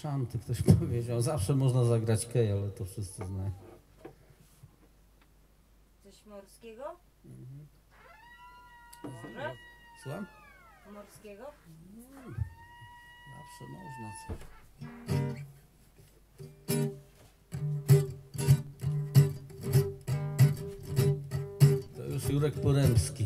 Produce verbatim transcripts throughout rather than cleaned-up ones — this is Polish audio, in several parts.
szanty ktoś powiedział. Zawsze można zagrać kej, ale to wszyscy znają. Coś morskiego? Mhm. Może? Słucham? Morskiego? Mm, zawsze można coś. To już Jurek Poremski.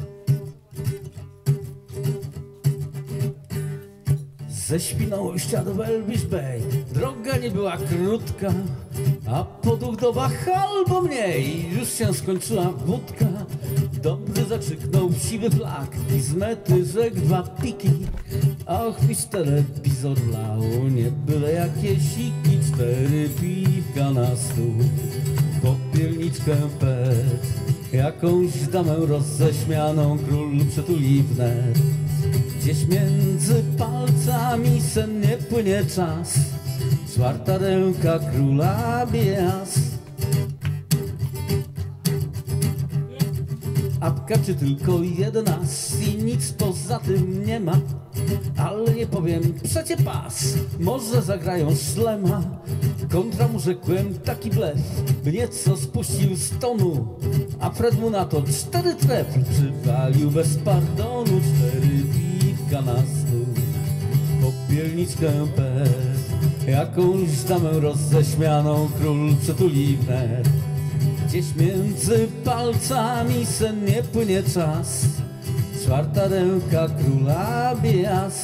Ze Świnoujścia do Welbish Bay droga nie była krótka, a podróż do Bacha albo mniej. Już się skończyła wódka. Dobry zakrzyknął siwy flak i z mety rzekł dwa piki. Och, miś telewizor lał, nie byle jakie siki. Cztery piwka na stół, popielniczkę pet, jakąś damę roześmianą król przytuli wnet. Gdzieś między palcami sennie płynie czas, czwarta ręka króla bias. Apka czy tylko jedna i nic poza tym nie ma. Ale nie powiem, przecie pas, może zagrają szlema. Kontra mu rzekłem taki blef, by nieco spuścił z tonu, a Fred mu na to cztery trefl przywalił bez pardonu. Cztery piwka na stół, popielniczkę pet, jakąś damę roześmianą król przytuli wnet. Gdzieś między palcami sennie płynie czas, czwarta ręka króla bias.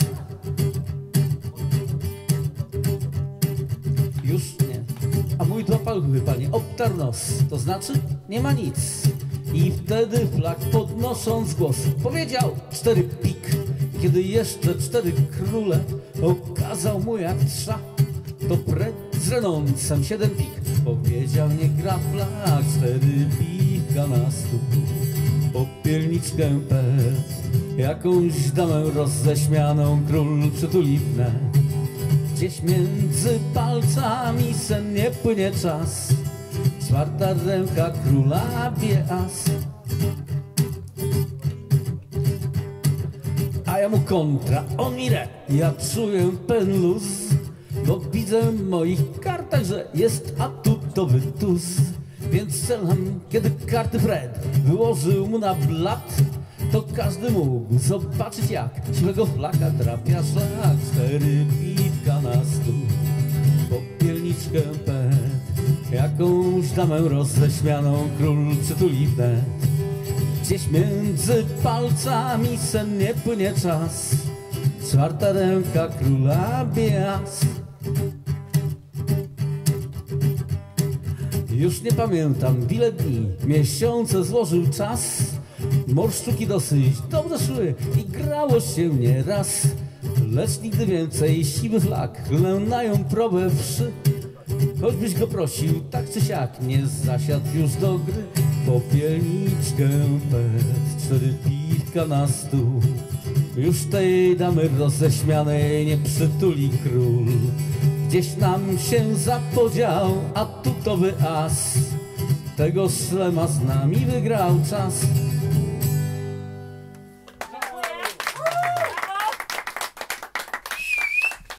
Już nie, a mój dopal gły, panie, obtarł nos, to znaczy nie ma nic. I wtedy flag podnosząc głos powiedział cztery pik. Kiedy jeszcze cztery króle okazał mu jak trza, to pred z renoncem siedem pik powiedział nie gra flag. Cztery pika na stół, popielniczkę pet, jakąś damę roześmianą król przytuli wnet. Gdzieś między palcami sennie płynie czas, czwarta ręka króla bias. A ja mu kontra, on mi re, ja czuję pen luz, bo widzę w moich kartach, że jest atutowy tuz. Więc strzelam, kiedy karty Fred wyłożył mu na blat, to każdy mógł zobaczyć, jak siwego flaka trafia szlak. Cztery piwka na stół, popielniczkę pet, jakąś damę roześmianą król przytuli wnet. Gdzieś między palcami sennie płynie czas, czwarta ręka króla bias. Już nie pamiętam, ile dni, miesiące złożył czas. Morszczuki dosyć dobrze szły i grało się nieraz, lecz nigdy więcej siwy flag lęnają probę wszy. Choćbyś go prosił, tak czy siak, nie zasiadł już do gry. Popielniczkę pet, cztery piwka na stół, już tej damy roześmianej nie przytuli król. Gdzieś nam się zapodział atutowy as, tego szlema z nami wygrał czas.